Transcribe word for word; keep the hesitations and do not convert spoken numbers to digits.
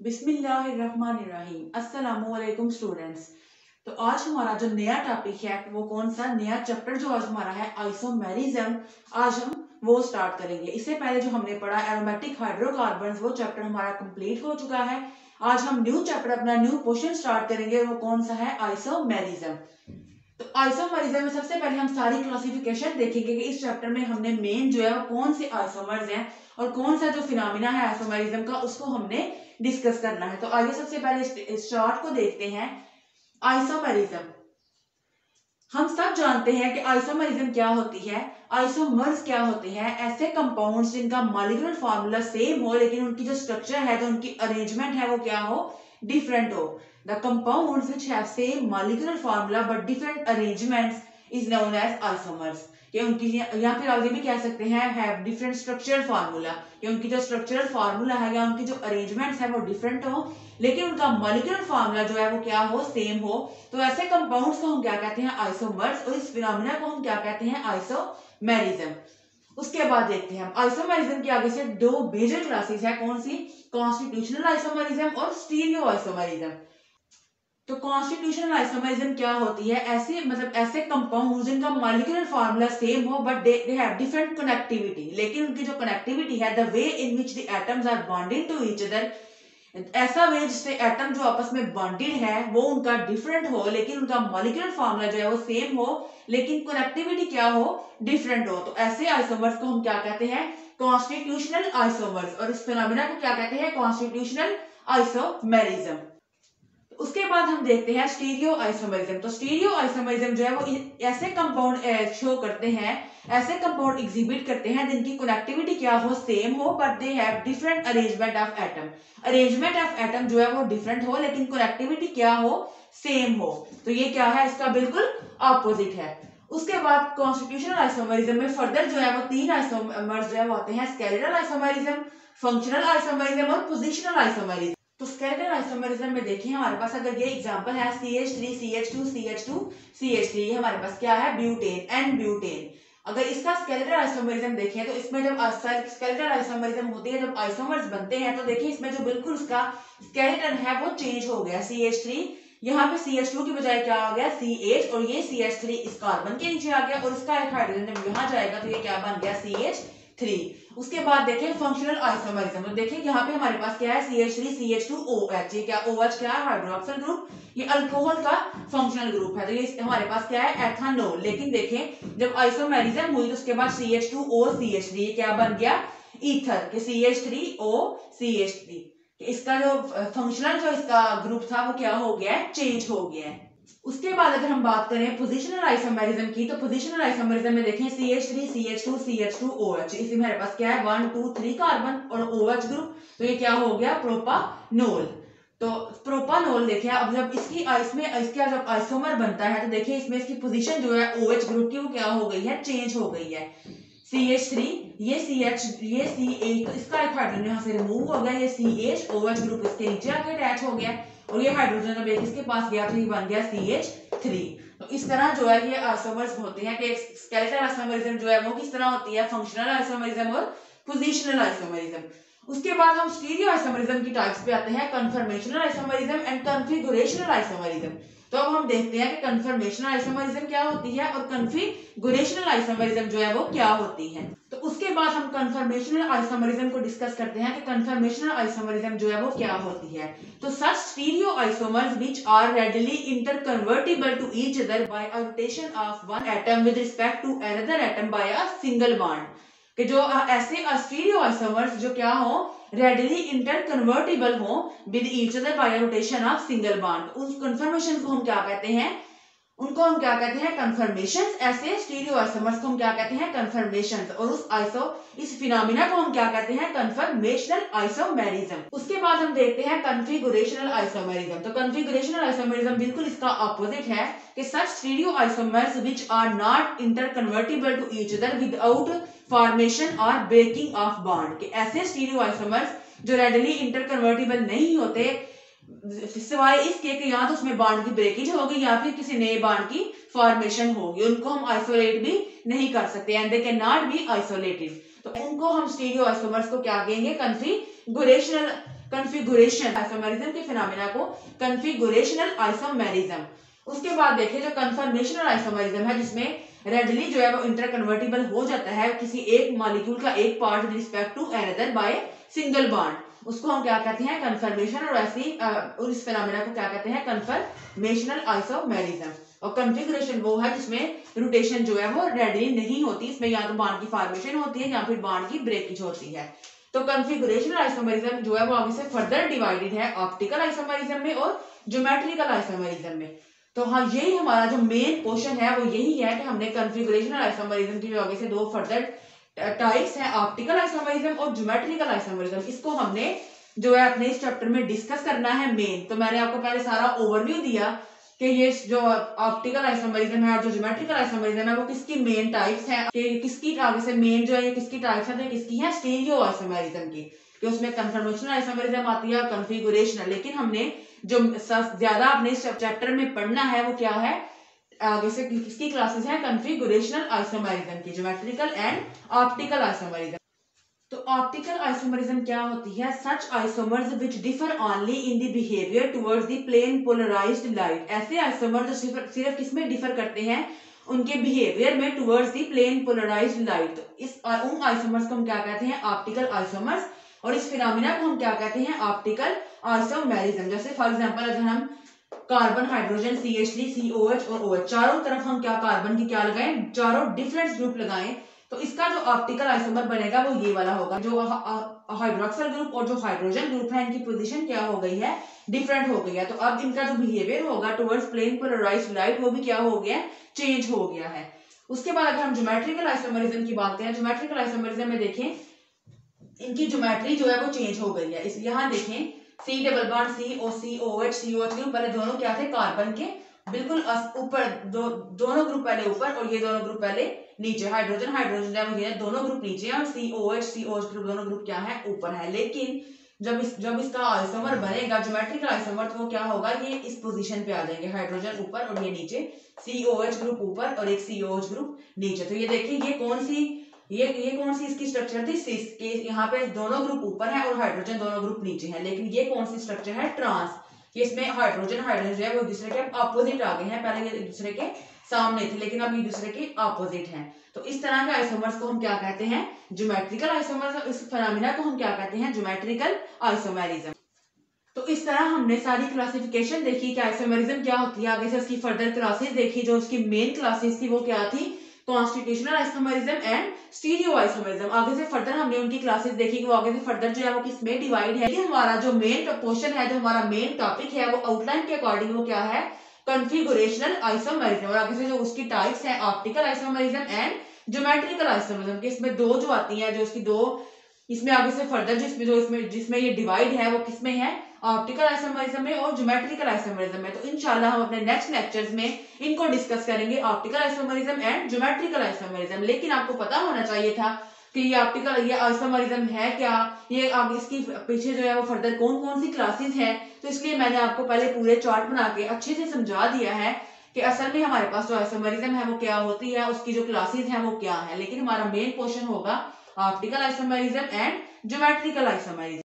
बिस्मिल्लाहिर्रहमानिर्रहीम। अस्सलामुअलैकुम स्टूडेंट्स। तो आज हमारा जो नया टॉपिक है वो कौन सा नया चैप्टर जो आज हमारा है आइसोमेरिज्म, आज हम वो स्टार्ट करेंगे। इससे पहले जो हमने पढ़ा एरोमेटिक हाइड्रोकार्बन्स, वो चैप्टर हमारा कंप्लीट हो चुका है। आज हम न्यू चैप्टर, अपना न्यू क्वेश्चन स्टार्ट करेंगे, वो कौन सा है आइसोमेरिज्म। तो आइसोमेरिज्म में सबसे पहले हम सारी क्लासिफिकेशन देखेंगे कि इस चैप्टर में हमने मेन जो है वो कौन से आइसोमर्स हैं और कौन सा जो फिनोमिना है आइसोमेरिज्म का उसको हमने डिस्कस करना है। तो आइए सबसे पहले इस चार्ट को देखते हैं। आइसोमेरिज्म, हम सब जानते हैं कि आइसोमेरिज्म क्या होती है। आइसोमर्स क्या होते हैं? ऐसे कंपाउंड्स जिनका मॉलिक्यूलर फार्मूला सेम हो लेकिन उनकी जो स्ट्रक्चर है, जो उनकी अरेंजमेंट है वो क्या हो, डिफरेंट हो। The compounds which have same molecular formula but different arrangements is known as isomers. कि उनकी, या फिर आप ये भी कह सकते हैं हैव डिफरेंट स्ट्रक्चरल फार्मूला, कि उनकी जो स्ट्रक्चरल फार्मूला है या उनकी जो अरेंजमेंट्स है वो डिफरेंट हो लेकिन उनका मॉलिक्यूलर फार्मूला जो है वो क्या हो, सेम हो। तो ऐसे कंपाउंड्स को हम क्या कहते हैं, आइसोमर्स। और इस फिनोमिना को हम क्या कहते हैं, आइसोमेरिज्म। उसके बाद देखते हैं हम आइसोमेरिज्म के आगे से दो मेजर क्लासेस है, कौन सी, कॉन्स्टिट्यूशनल आइसोमेरिज्म और स्टीरियो आइसोमेरिज्म। तो कॉन्स्टिट्यूशनल आइसोमेरिज्म क्या होती है? ऐसे मतलब ऐसे कंपाउंड जिनका मॉलिक्यूलर फार्मूला सेम हो but they have different connectivity, लेकिन उनकी जो कनेक्टिविटी है, the way in which the atoms are bonded to each other, ऐसा वे जिससे एटम जो आपस में बॉन्डेड है वो उनका डिफरेंट हो लेकिन उनका मॉलिक्यूलर फार्मूला जो है वो सेम हो लेकिन कनेक्टिविटी क्या हो, डिफरेंट हो। तो ऐसे आइसोमर्स को हम क्या कहते हैं, कॉन्स्टिट्यूशनल आइसोमर्स। और इस फिनोमिना को क्या कहते हैं, कॉन्स्टिट्यूशनल आइसोमेरिज्म। उसके बाद हम देखते हैं स्टीरियो आइसोमेरिज्म। तो स्टीरियो आइसोमेरिज्म जो है वो ऐसे कंपाउंड शो करते हैं, ऐसे कंपाउंड एग्जिबिट करते हैं जिनकी कनेक्टिविटी क्या हो, सेम हो but they have different arrangement of atom. Arrangement of atom जो है वो डिफरेंट हो लेकिन कनेक्टिविटी क्या हो, सेम हो। तो ये क्या है, इसका बिल्कुल ऑपोजिट है। उसके बाद कॉन्स्टिट्यूशनल आइसोमेरिज्म में फर्दर जो है वो तीन आइसोमर्स जो है वो आते हैं, स्केलेटल आइसोमेरिज्म, फंक्शनल आइसोमेरिज्म और पोजिशनल आइसोमेरिज्म। तो स्केलेटल आइसोमेरिज्म में देखिए हमारे पास अगर ये एग्जांपल है C H three C H two C H two C H three, ये हमारे पास क्या है, ब्यूटेन, एन ब्यूटेन। अगर इसका स्केलेटल आइसोमेरिज्म देखें तो इसमें जब स्केलेटल आइसोमेरिज्म होती है, जब आइसोमर्स बनते हैं तो देखिए इसमें जो बिल्कुल उसका स्केलेटन है वो चेंज हो गया। सी एच थ्री यहाँ पे सी एच टू की बजाय क्या आ गया, सी एच, और ये सी एच थ्री इस कार्बन के नीचे आ गया और इसका एक हाइड्रोजन जब यहाँ जाएगा तो ये क्या बन गया, सी एच थ्री। उसके बाद देखें फंक्शनल आइसोमेरिज्म। तो देखिए यहाँ पे हमारे पास क्या है, C H three C H two O H. ये क्या, ओ एच क्या है, हाइड्रोक्सिल ग्रुप, ये अल्कोहल का फंक्शनल ग्रुप है। तो ये हमारे पास क्या है, एथानोल। लेकिन देखें जब आइसोमेरिज्म हुई तो उसके बाद C H two O C H three क्या बन गया, ईथर, के C H three O C H three. इसका जो फंक्शनल जो इसका ग्रुप था वो क्या हो गया है, चेंज हो गया है। उसके बाद अगर हम बात करें पोजिशनल आइसोमेरिज्म की, तो पोजिशनल आइसोमेरिज्म में देखें C H three C H two C H two O H, इसमें हमारे पास क्या है, वन टू थ्री कार्बन और ओ एच ग्रुप। तो ये क्या हो गया, प्रोपानोल। तो प्रोपानोल देखिए अब जब इसकी इसमें इसका जब आइसोमर बनता है तो देखिए इसमें इसकी पोजीशन जो है ओ एच ग्रुप की वो क्या हो गई है, चेंज हो गई है। सी एच थ्री, ये सी एच, ये सी एच, तो इसका एक हाइड्रोजन यहाँ से रिमूव हो गया, ये C H, O H group इसके नीचे आके अटैच हो गया और ये हाइड्रोजन अब एक इसके पास गया तो ये बन गया सी एच थ्री। तो इस तरह जो है ये आइसोमर्स होते हैं कि स्केलेटल आइसोमेरिज्म जो है वो किस तरह होती है, फंक्शनल आइसोमेरिज्म और पोजिशनल आइसोमेरिज्म। उसके बाद हम स्टीरियो आइसोमेरिज्म की टाइप्स पे आते हैं, conformational isomerism and configurational isomerism. तो अब हम देखते हैं कि कन्फर्मेशनल आइसोमेरिज्म क्या होती है और कॉन्फ़िगरेशनल आइसोमेरिज्म जो है वो क्या होती है। तो उसके बाद हम कन्फर्मेशनल आइसोमेरिज्म को डिस्कस करते हैं कि कन्फर्मेशनल आइसोमेरिज्म जो है वो क्या होती है। तो such stereo isomers which are readily interconvertible to each other by a rotation of one atom with respect to another atom by a single bond. कि जो ऐसे स्टीरियो आइसोमर्स जो क्या हो, रेडिली इंटरकन्वर्टिबल हो with each other by rotation of single bond, उस conformation को हम क्या कहते हैं, उनको हम क्या कहते हैं, कन्फर्मेशंस। ऐसे स्टीरियो आइसोमर्स को हम क्या कहते हैं, कन्फर्मेशंस। और उस आइसो इस फिनोमिना को हम क्या कहते हैं, कन्फर्मेशनल आइसोमेरिज्म। उसके बाद हम देखते हैं कॉन्फ़िगरेशनल आइसोमेरिज्म। तो कॉन्फ़िगरेशनल आइसोमेरिज्म बिल्कुल इसका ऑपोजिट है कि such stereo isomers which are not interconvertible to each other without formation और ब्रेकिंग ऑफ बॉन्ड। के ऐसे स्टीरियो आइसोमर्स जो रेडिली इंटरकन्वर्टिबल नहीं होते सिवाय इसके कि या तो उसमें बॉन्ड की ब्रेकेज होगी या फिर किसी नए बॉन्ड की फॉर्मेशन होगी, उनको हम आइसोलेट भी नहीं कर सकते, and they can not be isolated. तो उनको हम स्टीरियो आइसोमर्स को क्या कहेंगे, कॉन्फ़िगरेशनल कन्फिगुरेशन आइसोमेरिज्म के फिनोमेना को कन्फिगुरेशनल आइसोमेरिज्म। उसके बाद देखिए जो कन्फर्मेशनल आइसोमेरिज्म है, जिसमें रेडली जो है वो इंटरकन्वर्टिबल हो जाता है किसी एक मॉलिक्यूल का एक part with respect to another by single bond, उसको हम क्या कहते हैं कन्फर्मेशन। और ऐसी इस फिनोमेना को क्या कहते हैं कन्फर्मेशनल आइसोमेरिज्म। और कन्फिगरेशन वो है जिसमें रोटेशन जो है वो रेडली नहीं होती, इसमें या तो बॉन्ड की फॉर्मेशन होती है या फिर बॉन्ड की ब्रेकेज होती है। तो कन्फिगरेशनल आइसोमेरिज्म जो है वो आगे से फर्दर डिवाइडेड है ऑप्टिकल आइसोमेरिज्म में और ज्योमेट्रिकल आइसोमेरिज्म में। तो हाँ, यही हमारा जो मेन क्वेश्चन है वो यही है कि हमने कन्फिगरेशनल आइसोमेरिज्म की जो आगे से दो फर्दर टाइप्स हैं, ऑप्टिकल आइसोमेरिज्म और ज्योमेट्रिकल आइसोमेरिज्म, इसको हमने जो है अपने इस चैप्टर में डिस्कस करना है मेन। तो मैंने आपको पहले सारा ओवरव्यू दिया कि ये जो ऑप्टिकल आइसोमेरिज्म है और जो ज्योमेट्रिकल आइसोमेरिज्म है वो किसकी मेन टाइप्स हैं, कि किसकी आगे से मेन जो है ये किसकी टाइप्स है, तो किसकी है स्टीरियो आइसोमेरिज्म की, कि उसमें कन्फर्मेशनल आइसोमेरिज्म आती है, कन्फिगुरेशनल। लेकिन हमने जो ज्यादा अपने इस चैप्टर में पढ़ना है वो क्या है, आगे से किसकी क्लासेस हैं कन्फिगुरेशनल आइसोमेरिज्म की, ज्योमेट्रिकल एंड ऑप्टिकल आइसोमेरिज्म। तो ऑप्टिकल आइसोमेरिज्म क्या होती है, such isomers which differ only in the behaviour towards the plane polarised light. ऐसे आइसोमर जो सिर्फ सिर्फ किसमें डिफर करते हैं, उनके बिहेवियर में towards the plane polarised light. तो इस उन आइसोमर्स को हम क्या कहते हैं ऑप्टिकल आइसोमर्स, और इस फिनोमेना को हम क्या कहते हैं ऑप्टिकल आइसोमेरिज्म। जैसे फॉर एग्जांपल अगर हम carbon, hydrogen, C H three, C O H और OH चारों तरफ हम क्या कार्बन की क्या लगाएं, चारों डिफरेंट ग्रुप लगाएं, तो इसका जो ऑप्टिकल आइसोमर बनेगा वो ये वाला होगा। जो हाइड्रोक्सिल ग्रुप और जो हाइड्रोजन ग्रुप है इनकी पोजीशन क्या हो गई है, डिफरेंट हो गई है। तो अब इनका जो बिहेवियर होगा टुवर्ड्स प्लेन पोलराइज्ड लाइट वो भी क्या हो गया, चेंज हो गया है। उसके बाद अगर हम ज्योमेट्रिकल आइसोमेरिज्म की बात करें, ज्योमेट्रिकल आइसोमेरिज्म में देखें इनकी ज्योमेट्री जो है वो चेंज हो गई है। इस यहाँ देखें C double bond C O C O H C O H group पहले दोनों क्या थे कार्बन के बिल्कुल ऊपर, दो, दोनों ग्रुप पहले ऊपर और ये दोनों ग्रुप पहले नीचे। हाइड्रोजन हाइड्रोजन है वो ये दोनों ग्रुप नीचे हैं और C O H C O H group दोनों ग्रुप क्या है ऊपर है। लेकिन जब इस जब इसका आइसोमर बनेगा ज्योमेट्रिकल आइसोमर, तो वो क्या होगा, ये इस पोजीशन पे आ जाएंगे, हाइड्रोजन ऊपर और ये नीचे, सी ओ एच ग्रुप ऊपर और एक सी ओ एच ग्रुप नीचे। तो ये देखिए ये कौन सी ये ये कौन सी इसकी स्ट्रक्चर थी, सिस के यहाँ पे दोनों ग्रुप ऊपर है और हाइड्रोजन दोनों ग्रुप नीचे है। लेकिन ये कौन सी स्ट्रक्चर है, ट्रांस। ये इसमें हाइड्रोजन हाइड्रोजन जो है वो एक दूसरे के अपोजिट आ गए हैं, पहले ये एक दूसरे के सामने थे लेकिन अब ये दूसरे के अपोजिट हैं। तो इस तरह के आइसोमर्स को हम क्या कहते हैं, ज्योमेट्रिकल आइसोमर्स। इस फिनोमेना को हम क्या कहते हैं, ज्योमेट्रिकल आइसोमेरिज्म। तो इस तरह हमने सारी क्लासिफिकेशन देखी कि आइसोमेरिज्म क्या होती है, आगे से उसकी फर्दर क्लासेस देखी। जो उसकी मेन क्लासेस थी वो क्या थी, constitutional isomerism and stereo isomerism. आगे से फर्दर हमने उनकी क्लासेस देखी कि वो आगे से फर्दर जो है वो किसमें डिवाइड है। लेकिन हमारा जो मेन पोर्शन है, जो हमारा मेन टॉपिक है वो आउटलाइन के अकॉर्डिंग वो क्या है, कन्फिगुरेशनल आइसोमेरिज्म। और आगे से जो उसकी टाइप्स है optical isomerism and geometrical isomerism, कि इसमें दो जो आती है, जो उसकी दो इसमें आगे से फर्दर जिसमें जो इसमें जिसमें ये डिवाइड है वो किसमें है, ऑप्टिकल आइसोमेरिज्म में और ज्योमेट्रिकल आइसोमेरिज्म में। तो इंशाल्लाह हम अपने नेक्स्ट लेक्चर्स में इनको डिस्कस करेंगे, optical isomerism and geometrical isomerism. लेकिन आपको पता होना चाहिए था कि ये ऑप्टिकल ये आइसोमेरिज्म है क्या, ये अब इसकी पीछे जो है वो फर्दर कौन कौन सी क्लासेस है। तो इसलिए मैंने आपको पहले पूरे चार्ट बना के अच्छे से समझा दिया है कि असल में हमारे पास जो आइसोमेरिज्म है वो क्या होती है, उसकी जो क्लासेस हैं वो क्या है। लेकिन हमारा मेन क्वेश्चन होगा optical isomerism and geometrical isomerism.